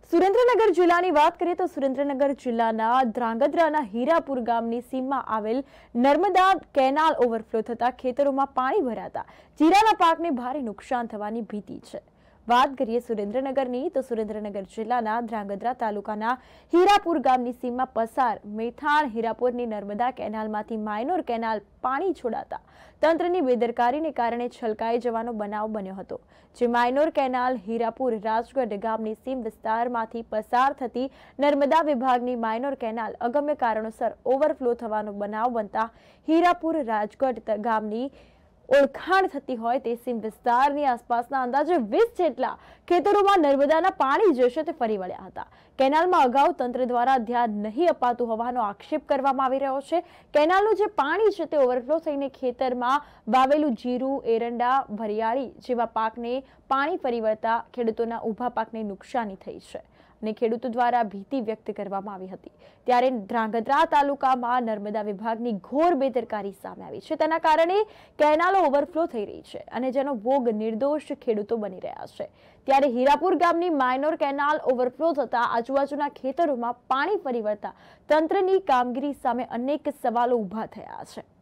સુરેન્દ્રનગર જિલ્લાની વાત કરીએ તો સુરેન્દ્રનગર જિલ્લાના ધ્રાંગધ્રાના હીરાપુર ગામની સીમમાં આવેલ નર્મદા કેનાલ ઓવરફ્લો થતા ખેતરોમાં પાણી ભરાતા જીરાના પાકને ભારે નુકસાન થવાની ભીતિ છે। વાત કરીએ સુરેન્દ્રનગરની તો સુરેન્દ્રનગર જિલ્લાના ધ્રાંગધ્રા તાલુકાના હીરાપુર ગામની સીમમાં પસાર મેથાણ હીરાપુરની નર્મદા કેનાલમાંથી માઇનોર કેનાલ પાણી છોડાતા તંત્રની બેદરકારીને કારણે છલકાઈ જવાનો બનાવ બન્યો હતો। જે માઇનોર કેનાલ હીરાપુર રાજગઢ ગામની સીમ વિસ્તારમાંથી પસાર થતી નર્મદા વિભાગની માઇનોર કેનાલ અગમ્ય કારણોસર ઓવરફ્લો થવાનો બનાવ બનતા હીરાપુર રાજગઢ ગામની ઓળખાણ થતી હોય તે સીમ વિસ્તારની આસપાસના અંદાજે 20 જેટલા ખેતરોમાં નર્મદાના પાણી જશે તે ફરી વળ્યા હતા। કેનાલમાં અગાઉ તંત્ર દ્વારા ધ્યાન નહીં અપાતું હોવાનો આક્ષેપ કરવામાં આવી રહ્યો છે। કેનાલનું જે પાણી છે તે ઓવરફ્લો થઈને ખેતરમાં વાવેલું જીરું, એરંડા, વરિયાળી જેવા પાકને પાણી ફરી વળતા ખેડૂતોના ઊભા પાકને નુકસાની થઈ છે અને ખેડૂતો દ્વારા ભીતિ વ્યક્ત કરવામાં આવી હતી। ત્યારે ધ્રાંગધ્રા તાલુકામાં નર્મદા વિભાગની ઘોર બેદરકારી સામે આવી છે। તેના કારણે કેનાલો ઓવરફ્લો થઈ રહી છે અને જેનો ભોગ નિર્દોષ ખેડૂતો બની રહ્યા છે। ત્યારે હીરાપુર ગામની માઇનોર કેનાલ ઓવરફ્લો થતા આજુબાજુના ખેતરોમાં પાણી ફરી વળતા તંત્રની કામગીરી સામે અનેક સવાલો ઊભા થયા છે।